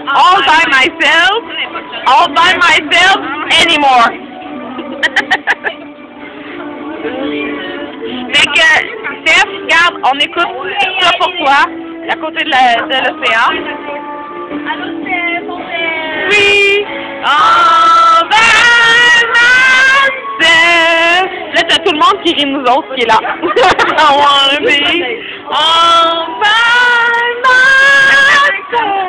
all by myself, anymore. Fait que, Steph, regarde, on écoute ça pour toi, à côté de l'océan. Allô, Steph, on t'aime. Oui, envers myself. Là, t'as tout le monde qui rit de nous autres qui est là. I wanna be all by myself.